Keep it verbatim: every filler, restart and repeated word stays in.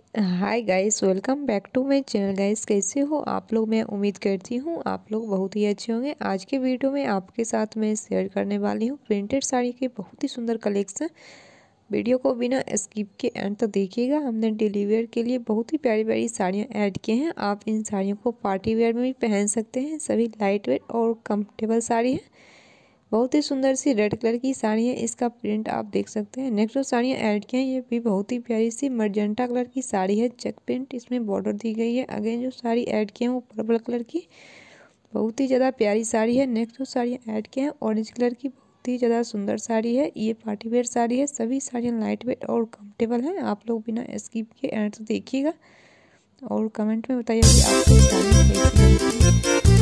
Hi guys, welcome back to my channel. Guys कैसे हो आप लोग? मैं उम्मीद करती हूँ आप लोग बहुत ही अच्छे होंगे। आज के वीडियो में आपके साथ मैं शेयर करने वाली हूँ प्रिंटेड साड़ी के बहुत ही सुंदर कलेक्शन। वीडियो को बिना स्किप के एंड तक देखिएगा। हमने डेली वेयर के लिए बहुत ही प्यारी प्यारी साड़ियाँ ऐड की हैं। आप इन साड़ियों को पार्टी वेयर में भी पहन सकते हैं। सभी लाइट वेट और कंफर्टेबल साड़ी है। बहुत ही सुंदर सी रेड कलर की साड़ी है। इसका प्रिंट आप देख सकते हैं। नेक्स्ट जो साड़ियाँ ऐड की हैं ये भी बहुत ही प्यारी सी मजेंटा कलर की साड़ी है। चेक प्रिंट इसमें बॉर्डर दी गई है। अगेन जो साड़ी ऐड की है वो पर्पल कलर की बहुत ही ज़्यादा प्यारी साड़ी है। नेक्स्ट जो साड़ियाँ ऐड की हैं ऑरेंज कलर की बहुत ही ज़्यादा सुंदर साड़ी है। ये पार्टी वेयर साड़ी है। सभी साड़ियाँ लाइट वेट और कम्फर्टेबल हैं। आप लोग बिना स्किप के एंड देखिएगा और कमेंट में बताइए कि आपको ये साड़ी कैसी लगी।